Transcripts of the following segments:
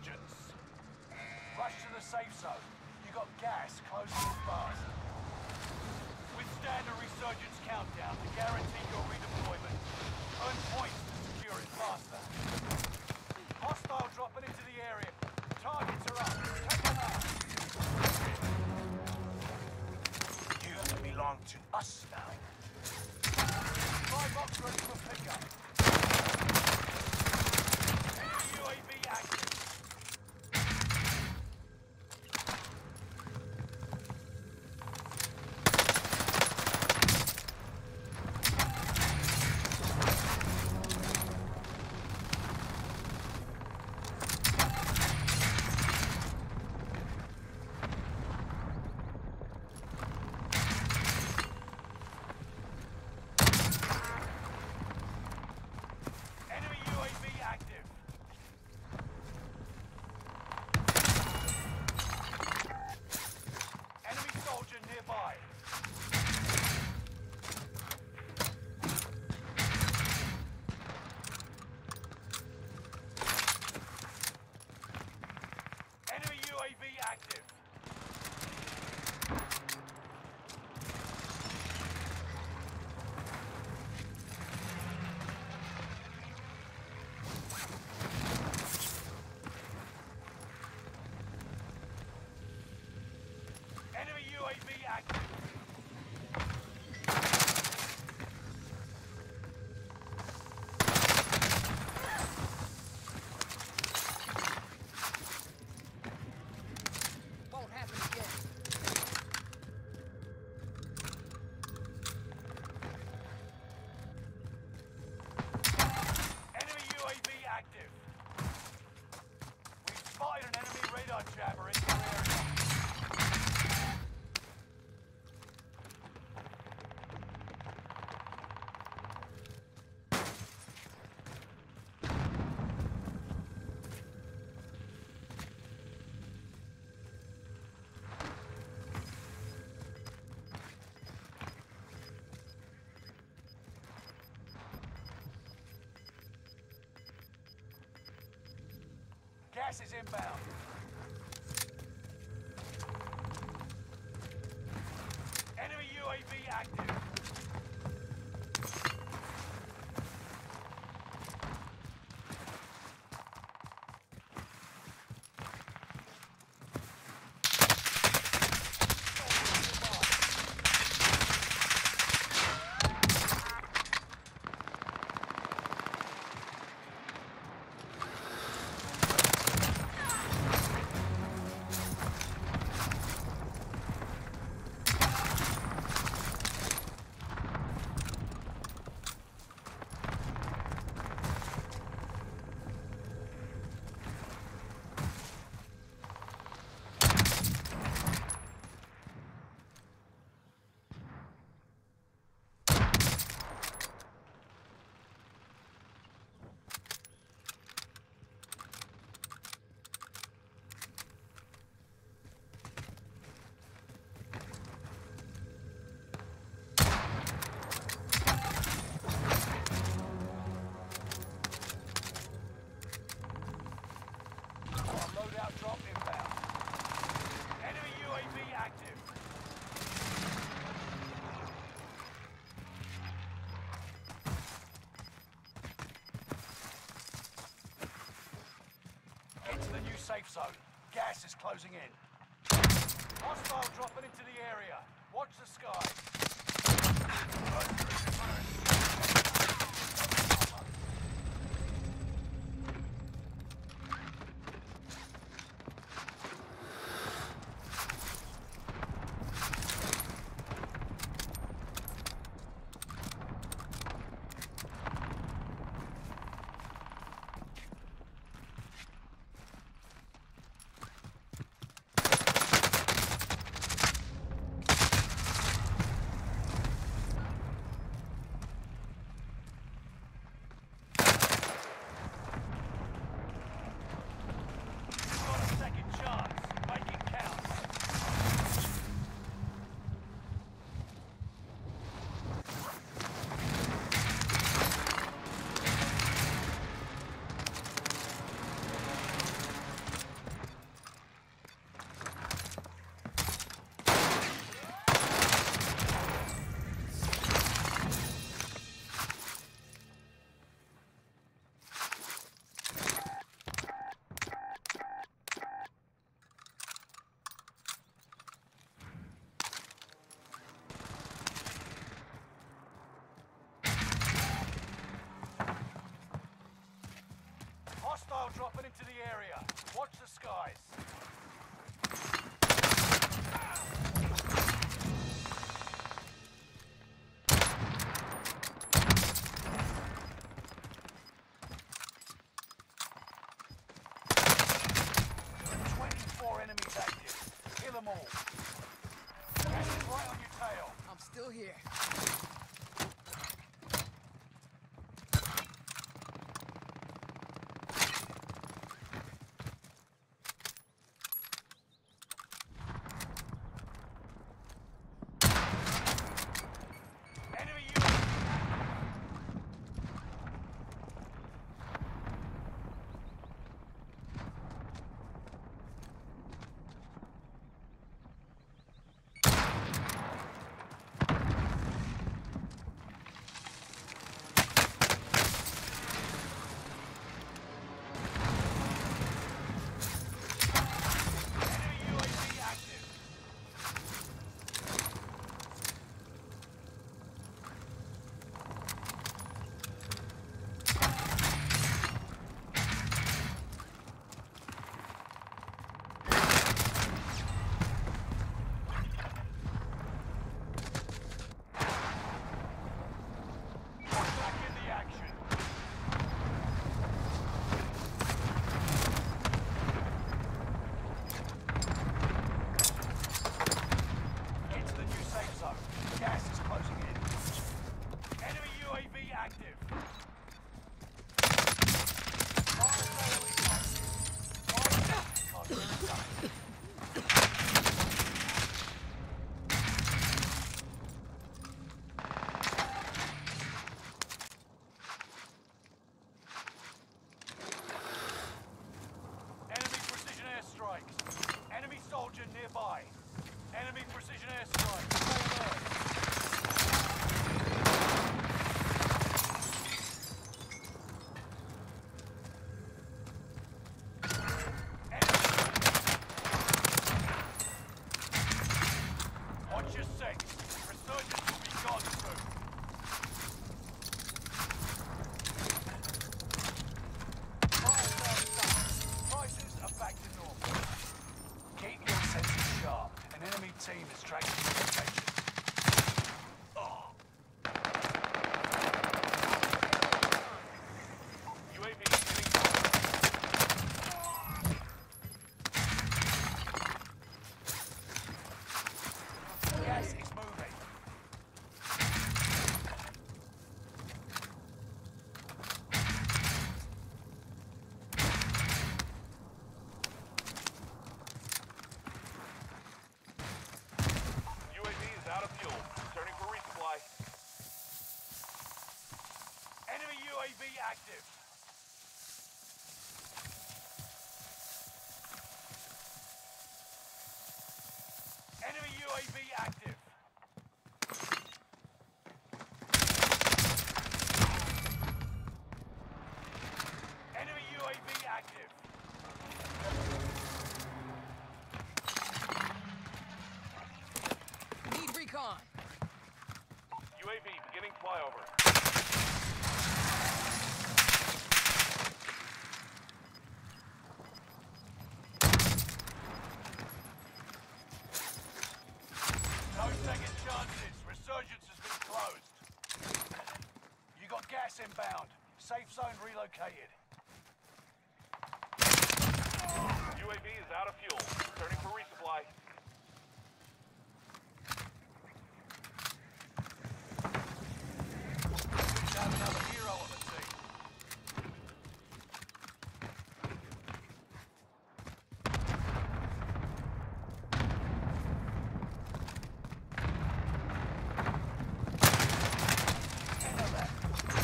resurgence. Rush to the safe zone. You got gas closing in fast. Withstand a resurgence countdown to guarantee your redeployment. Earn points to secure it faster. Hostile dropping into the area. Targets are up. Take them out. You belong to us now. Supply box ready for pickup. Enemy UAV active. Gas is inbound. Enemy UAV active. Drop inbound. Enemy UAV active. Into the new safe zone. Gas is closing in. Hostile dropping into the area. Watch the skies. dropping into the area. Watch the skies. Enemies active. Kill them all. Gas is right on your tail. I'm still here. Enemy UAV. Enemy soldier nearby. Enemy precision airstrike. Stay alert. Watch your six. Resurgence will be gone soon. Prices are back to normal. Keep your senses sharp. An enemy team is tracking your location. UAV getting gas is moving. Out of fuel. Turning for resupply. Enemy UAV active. Enemy UAV active. Enemy UAV active. Need recon. UAV beginning flyover. No second chances. Resurgence has been closed. You got gas inbound. Safe zone relocated. UAV is out of fuel. Turning for resupply. Have another hero on the team. Handle that.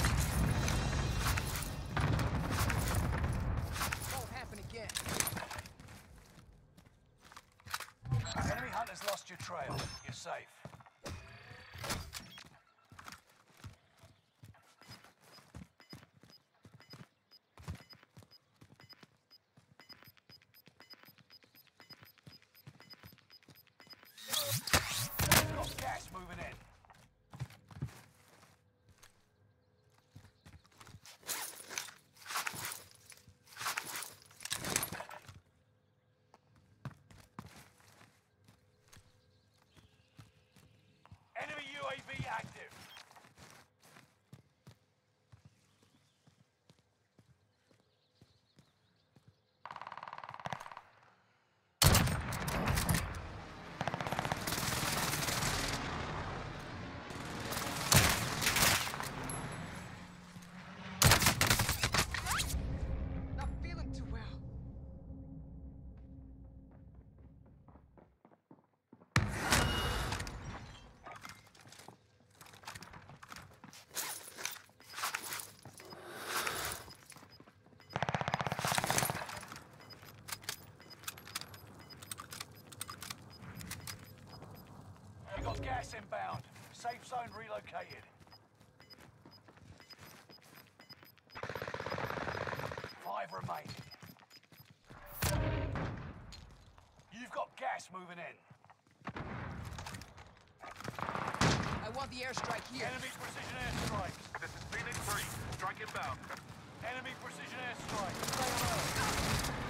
Won't happen again. Enemy hunters lost your trail. You're safe. Got gas moving in. got gas inbound. Safe zone relocated. 5 remaining. You've got gas moving in. I want the airstrike here. Enemy precision airstrike. This is Phoenix 3. Strike inbound. Enemy precision airstrike. Stay alert.